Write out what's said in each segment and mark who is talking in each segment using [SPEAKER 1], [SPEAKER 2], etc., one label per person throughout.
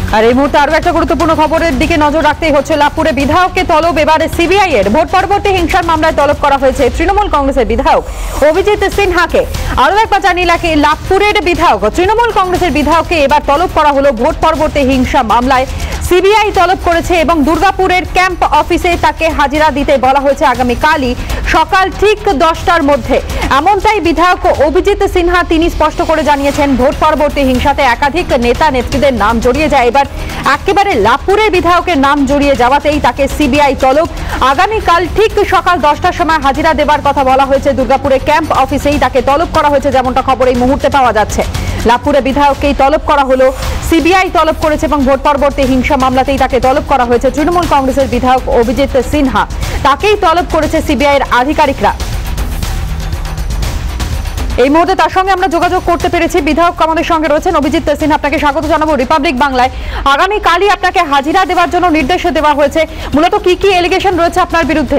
[SPEAKER 1] আর এই মুহূর্তে আরো একটা গুরুত্বপূর্ণ খবরের দিকে নজর রাখতেই হচ্ছে। লাভপুরে বিধায়ককে তলব এবারে সিবিআই এর। ভোট পরবর্তী হিংসার মামলায় তলব করা হয়েছে তৃণমূল কংগ্রেসের বিধায়ক অভিজিৎ সিনহাকে। আরো একবার জানিয়ে রাখি, লাভপুরের বিধায়ক তৃণমূল কংগ্রেসের বিধায়ককে এবার তলব করা হলো ভোট পরবর্তী হিংসা মামলায়। সিবিআই তলব করেছে এবং দুর্গাপুরের ক্যাম্প অফিসে তাকে হাজিরা দিতে বলা হয়েছে আগামীকালই সকাল ঠিক 10টার মধ্যে। এমনটাই বিধায়ক অভিজিৎ সিনহা তিনি স্পষ্ট করে জানিয়েছেন। ভোট পরবর্তী হিংসাতে একাধিক নেতা নেত্রীদের নাম জড়িয়ে যায়। এবার একেবারে লাভপুরের বিধায়কের নাম জড়িয়ে যাওয়াতেই তাকে সিবিআই তলব। আগামীকাল ঠিক সকাল 10টার সময় হাজিরা দেবার কথা বলা হয়েছে। দুর্গাপুরে ক্যাম্প অফিসেই তাকে তলব করা হয়েছে, যেমনটা খবর এই মুহূর্তে পাওয়া যাচ্ছে। লাভপুরে বিধায়ককেই তলব করা হলো, সিবিআই তলব করেছে এবং ভোট পরবর্তী হিংসা মামলাতেই তাকে তলব করা হয়েছে। তৃণমূল কংগ্রেসের বিধায়ক অভিজিৎ সিনহা, তাকেই তলব করেছে সিবিআই এর আধিকারিকরা। এই মুহূর্তে তার সঙ্গে আমরা যোগাযোগ করতে পেরেছি। বিধায়ক আমাদের সঙ্গে রয়েছেন অভিজিৎ সিনহা, আপনাকে স্বাগত জানাবো রিপাবলিক বাংলায়। আগামীকালই আপনাকে হাজিরা দেওয়ার জন্য নির্দেশ দেওয়া হয়েছে। মূলত কি কি এলিগেশন রয়েছে আপনার বিরুদ্ধে?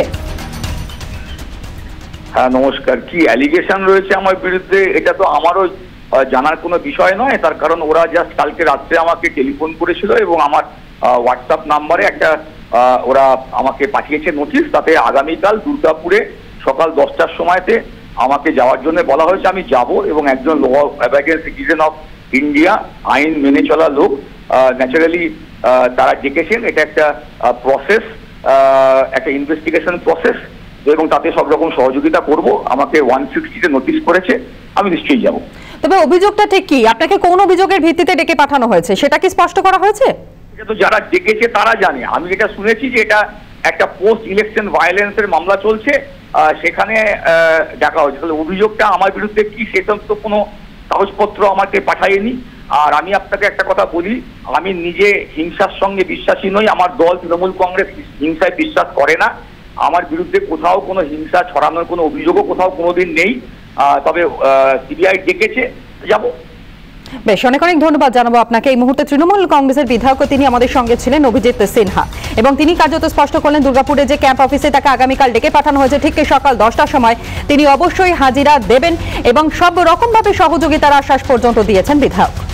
[SPEAKER 2] হ্যাঁ নমস্কার। কি অ্যালিগেশন রয়েছে আমার বিরুদ্ধে এটা তো আমারও জানার কোনো বিষয় নয়। তার কারণ ওরা জাস্ট কালকে রাত্রে আমাকে টেলিফোন করেছিল এবং আমার হোয়াটসঅ্যাপ নাম্বারে একটা ওরা আমাকে পাঠিয়েছে নোটিশ। তাতে আগামীকাল দুর্গাপুরে সকাল 10টার সময়তে আমাকে যাওয়ার জন্য বলা হয়েছে। আমি যাব এবং একজন law abiding citizen of India, আইন মেনে চলা লোক, ন্যাচারালি তারা ডেকেছেন। এটা একটা প্রসেস, একটা ইনভেস্টিগেশন প্রসেস এবং তাতে সব রকম সহযোগিতা করব। আমাকে 160-তে নোটিশ করেছে, আমি নিশ্চয়ই যাব।
[SPEAKER 1] তবে অভিযোগটা ঠিক কি? আপনাকে কোন অভিযোগের ভিত্তিতে ডেকে পাঠানো হয়েছে সেটা কি স্পষ্ট করা হয়েছে?
[SPEAKER 2] এটা তো যারা ডেকেছে তারা জানে। আমি যেটা শুনেছি যে এটা একটা পোস্ট ইলেকশন ভায়োলেন্সের মামলা চলছে, সেখানে ডাকা হয়েছে। তাহলে অভিযোগটা আমার বিরুদ্ধে কি সেটা তো কোনো কাগজপত্র আমাকে পাঠায়নি। আর আমি আপনাকে একটা কথা বলি, আমি নিজে হিংসার সঙ্গে বিশ্বাসী নই। আমার দল তৃণমূল কংগ্রেস হিংসায় বিশ্বাস করে না। আমার বিরুদ্ধে কোথাও কোনো হিংসা ছড়ানোর কোনো অভিযোগও কোথাও কোনোদিন নেই। তবে সিবিআই ডেকেছে, যাব।
[SPEAKER 1] বেশ, অনেক অনেক ধন্যবাদ জানাবো আপনাকে। এই মুহূর্তে তৃণমূল কংগ্রেসের বিধায়ক তিনি আমাদের সঙ্গে ছিলেন অভিজিৎ সিনহা, এবং তিনি কার্যত স্পষ্ট করলেন দুর্গাপুরে যে ক্যাম্প অফিসে তাকে আগামীকাল ডেকে পাঠানো হয়েছে ঠিক সকাল 10টার সময় তিনি অবশ্যই হাজিরা দেবেন এবং সব রকম ভাবে সহযোগিতার আশ্বাস পর্যন্ত দিয়েছেন বিধায়ক।